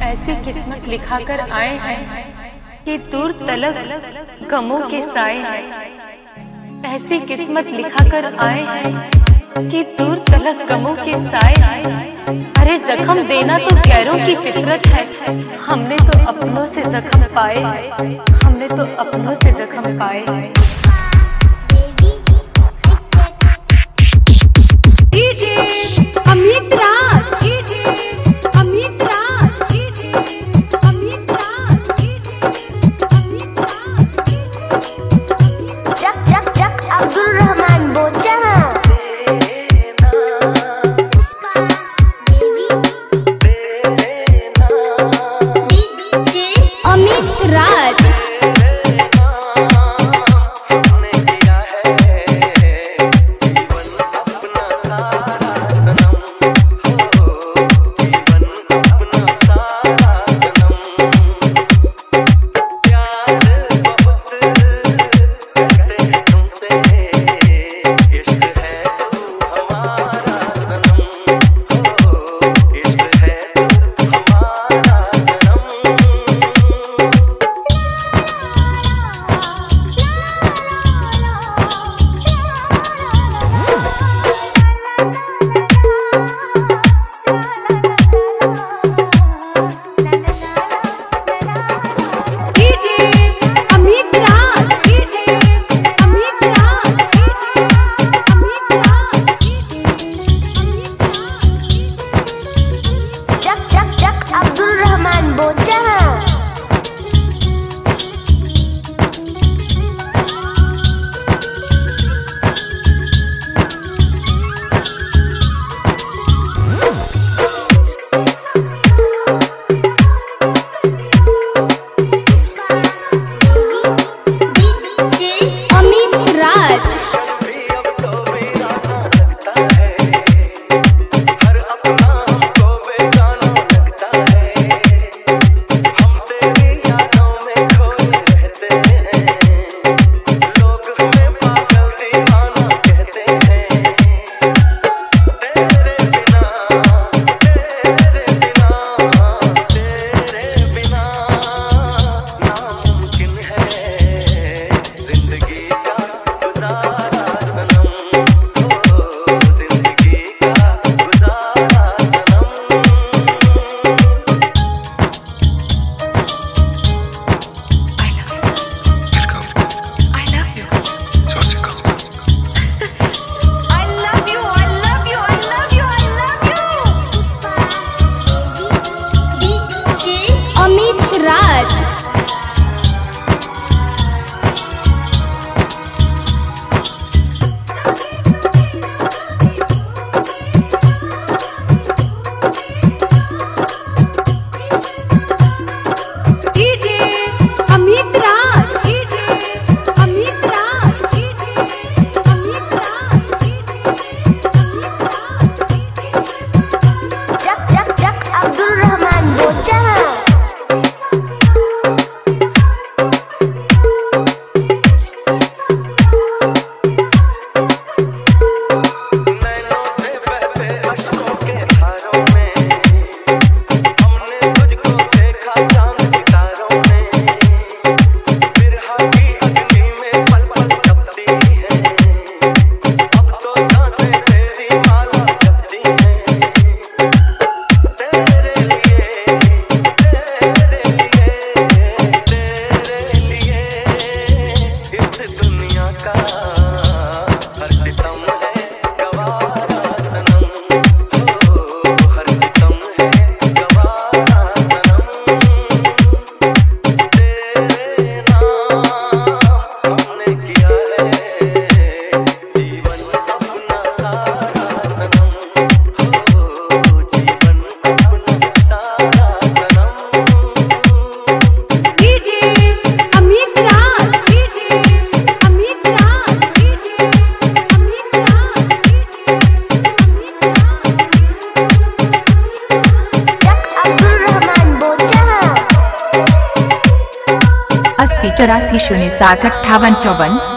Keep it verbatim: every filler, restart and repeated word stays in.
ऐसी किस्मत लिखा कर आए हैं कि दूर तलक गमों के साए हैं। ऐसी किस्मत लिखा कर आए हैं कि दूर तलक गमों के साए हैं। अरे जख्म देना तो गैरों की फितरत है, हमने तो अपनों से जख्म पाए, हमने तो अपनों से जख्म पाए। DJ Amit Raj, DJ Amit Raj, DJ Amit Raj, DJ Amit Raj. जक जक जक अब्दुल रहमान बोचा डीजे अमित राज। चौरासी शून्य सात अट्ठावन चौवन।